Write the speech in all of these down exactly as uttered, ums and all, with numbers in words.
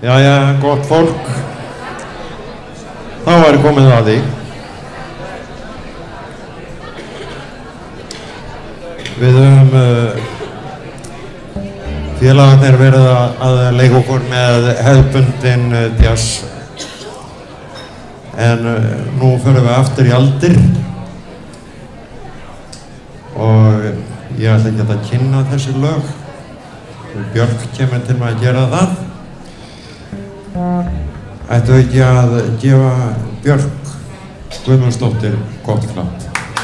Jæja, gott fólk. Þá er komið að því. Við höfum uh, félagarnir verið að leika okkur með hefðbundin uh, jazz. En uh, nú förum við aftur í aldir. Og ég ætla ekki að kynna þessi lög. Björk kemur til mig að gera það. Ættu ekki að gefa Björk Guðmundsdóttir gott klapp.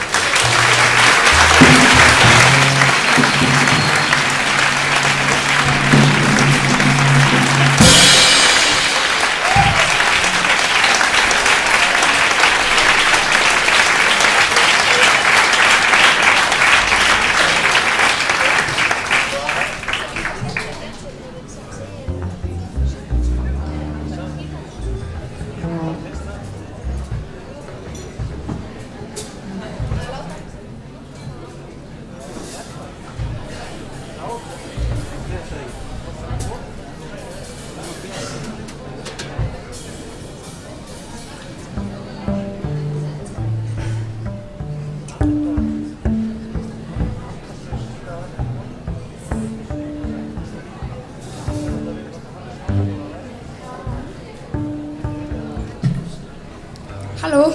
Halló.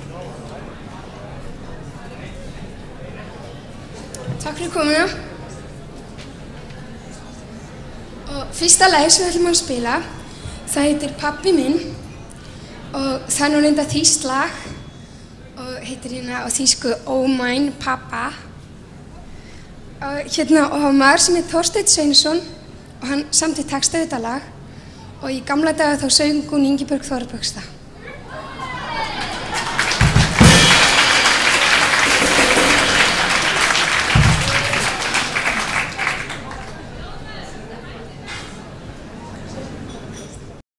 Takk fyrir komuna. Og fyrsta lagið sem við ætlum að spila, það heitir Pabbi minn og það er nú reynda þýskt lag og heitir hérna á þýsku Oh Mein Papa. Og hérna og það var maður sem heit Þorsteinn Sveinsson og hann samti texta við þetta lag og í gamla daga þá söng hún Ingibjörg Þorbergsdóttir.